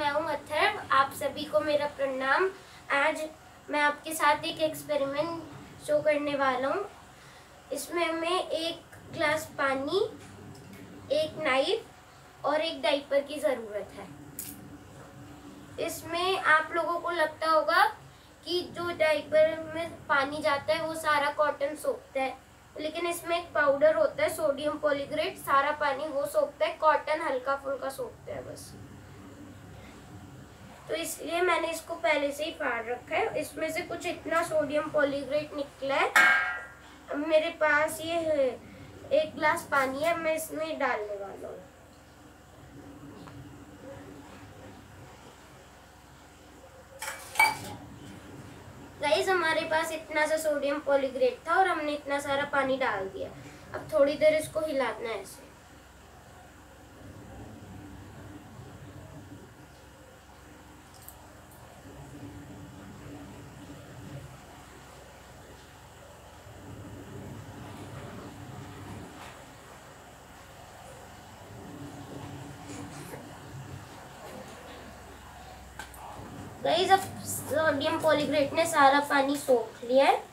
मैं हूँ अथर्व। आप सभी को मेरा प्रणाम। आज मैं आपके साथ एक एक्सपेरिमेंट शो करने वाला हूँ। इसमें हमें एक ग्लास पानी, एक नाइफ और एक डाइपर की ज़रूरत है। इसमें आप लोगों को लगता होगा कि जो डाइपर में पानी जाता है वो सारा कॉटन सोखता है, लेकिन इसमें एक पाउडर होता है सोडियम पॉलीग्रेट, सारा पानी वो सोखता है, कॉटन हल्का फुल्का सोखता है बस। तो इसलिए मैंने इसको पहले से ही फाड़ रखा है। इसमें से कुछ इतना सोडियम पॉलीग्रेट निकला है। मेरे पास ये है, एक गिलास पानी है, मैं इसमें डालने वाला हूँ। गाइस, हमारे पास इतना सा सोडियम पॉलीग्रेट था और हमने इतना सारा पानी डाल दिया। अब थोड़ी देर इसको हिलाना है ऐसे। गाइस, अब सोडियम पॉलीग्रेट ने सारा पानी सोख लिया है।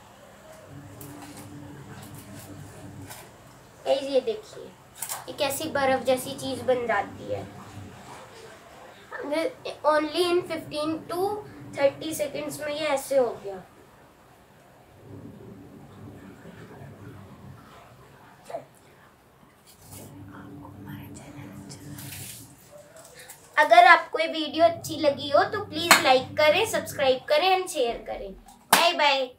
गाइस, ये देखिए, ये कैसी बर्फ जैसी चीज बन जाती है। ओनली इन 15 to 30 सेकेंड्स में ये ऐसे हो गया। अगर आपको ये वीडियो अच्छी लगी हो तो प्लीज लाइक करें, सब्सक्राइब करें एंड शेयर करें। Bye bye.